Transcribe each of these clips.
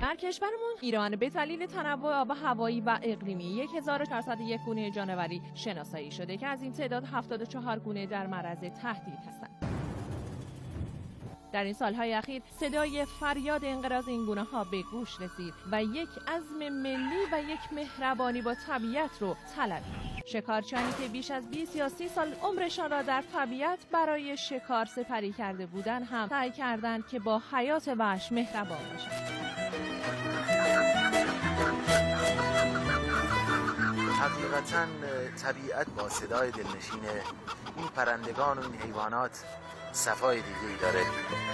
در کشورمون ایران به دلیل تنوع آب و هوایی و اقلیمی 1401 گونه جانوری شناسایی شده که از این تعداد 74 گونه در معرض تهدید هستند. در این سالهای اخیر صدای فریاد انقراض این گونه ها به گوش رسید و یک عزم ملی و یک مهربانی با طبیعت رو طلبید. شکارچیانی که بیش از 20 یا 30 سال عمرشان را در طبیعت برای شکار سپری کرده بودند هم سعی کردند که با حیات وحش مهربان باشند. حقیقتاً طبیعت با صدای دلنشین این پرندگان و این حیوانات صفای دیگه‌ای داره.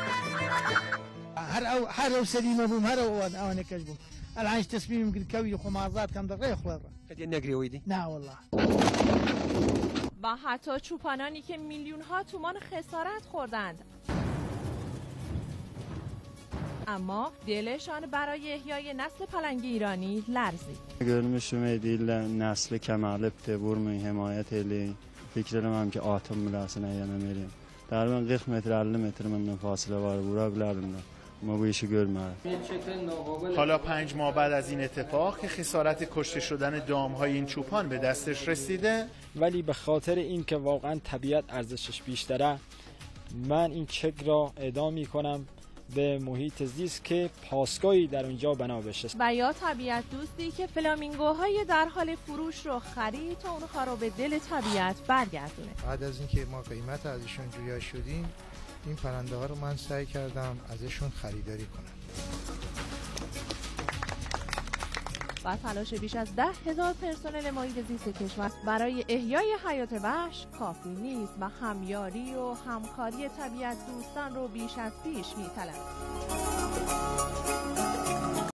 هر او سليمه بوم هر او انا كجبوم العيش تصميم يمكن كوي وخمازات كم دقيقه خضره قد نقري ويدي لا والله. و حتی چوپانانی که میلیون ها تومان خسارت خوردند اما دلشان برای احیای نسل پلنگ ایرانی لرزید. Görmüşüm ediyle nesli kemalipti, vurmayın, himayet eyleyin. Fikrim hem ki atom mülasine yenemeliyim. Derman 40 metre 50 metre menden fasile var, vurabilirim de. Ama bu işi görmedim. حالا 5 ماه بعد از این اتفاق که خسارت کشته شدن دامهای این چوپان به دستش رسیده، ولی به خاطر این که واقعا طبیعت ارزشش بیشتره من این چک را اعطا میکنم به محیط زیست که پاسگاهی در اونجا بنا بشه. و یا طبیعت دوستی که فلامینگوهای در حال فروش رو خرید تا اونها رو به دل طبیعت برگردونه. بعد از اینکه ما قیمت ازشون جویا شدیم این پرنده ها رو من سعی کردم ازشون خریداری کنم. و تلاش بیش از 10,000 پرسنل محیط زیست کشور برای احیای حیات وحش کافی نیست و همیاری و همکاری طبیعت دوستان رو بیش از پیش می‌طلبه.